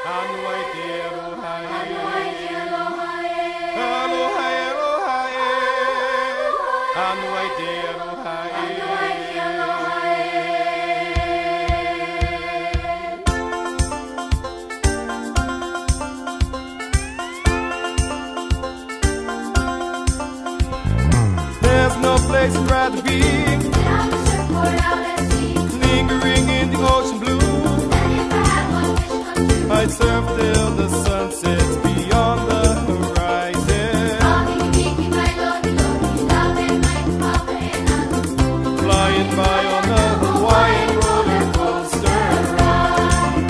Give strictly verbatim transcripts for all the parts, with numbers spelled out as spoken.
There's no place I'd rather be Without a surfboard out at sea, lingering in the ocean blue. and if I had one wish come true, I'd surf till the sun sets beyond the horizon, Bobby, Mickey, my lordy, lordy, love and Mike, Papa and Uncle, flying by on the Hawaiian roller coaster ride.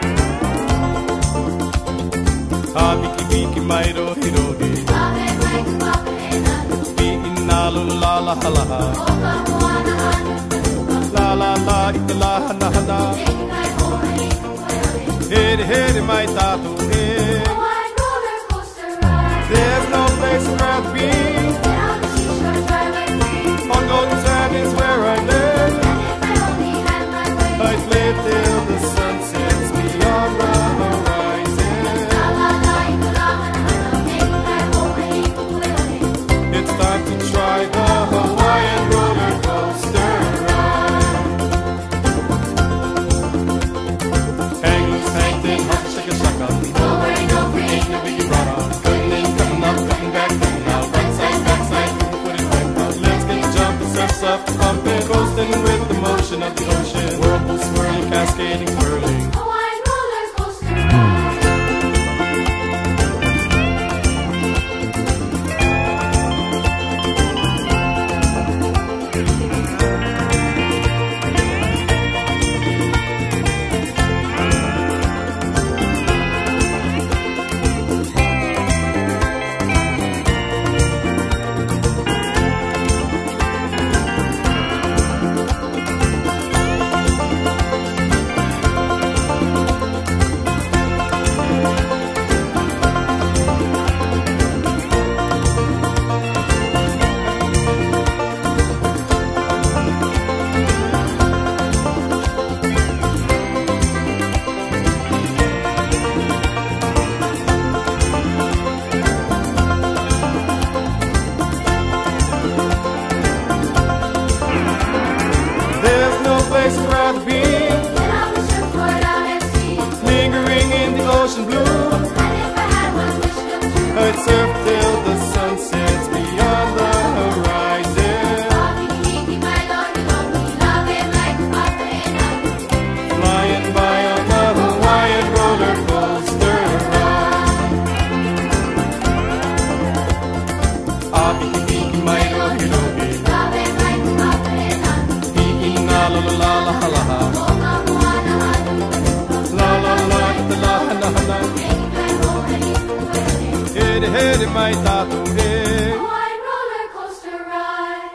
Ah, Mickey, Mickey, my rohi rohi, Love and Mike, Papa and Uncle, Nalu la la la la Oka, Moana, Anu, la la la ita la na na Mickey, my boy, Mickey, here here my tattoo here. Hawaiian roller coaster ride. There's no place I'd rather be. Down the seashore, drive like free, On golden sand is where I live. and if I only had my way, I'd live till the sun sets beyond the horizon. la la la, ika la hana hana, Mickey, my boy, Mickey, It's time to try the Hawaiian roller coaster ride. Hang loose, hang thin, hop, shaka, shaka. no worry, no free, ain't no biggie, Right on, cutting in, cutting up, cutting back, cutting out. Right side, back side, put it back out. Let's get the jump, the surf's up, pumping, coasting with the motion of the ocean. Whirlpool swirling, cascading, whirling. Hawaiian roller coaster ride. There's no place I'd rather be, Without a surfboard out at sea, lingering in the ocean blue. and if I had one wish come true, I'd surf till the sun sets beyond the horizon, Bobby, Mickey, my lordy, lordy, love and Mike, Papa and Uncle, flying by on the Hawaiian roller coaster ride. Ah, Mickey, Mickey, my rohi rohi, love and Mike, Papa and Uncle, Mickey, na la la la la la la, Oka, Moana, Anu, la la la ita la na na, Mickey, my boy, Mickey, here here my tattoo here. Hawaiian roller coaster ride.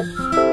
Thank you.